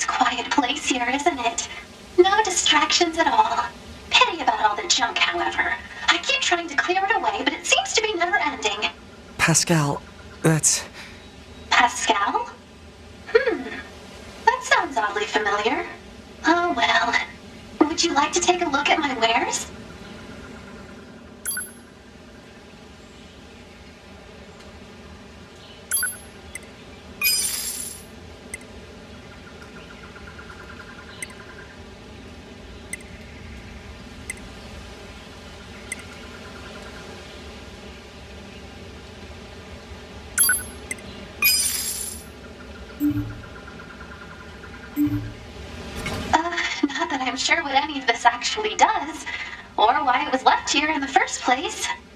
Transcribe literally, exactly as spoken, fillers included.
quiet place here, isn't it? No distractions at all. Pity about all the junk, however. I keep trying to clear it away, but it seems to be never ending. Pascal, that's... Pascal? Hmm. That sounds oddly familiar. Oh well. Would you like to take a look at my wares? Uh, not that I'm sure what any of this actually does, or why it was left here in the first place.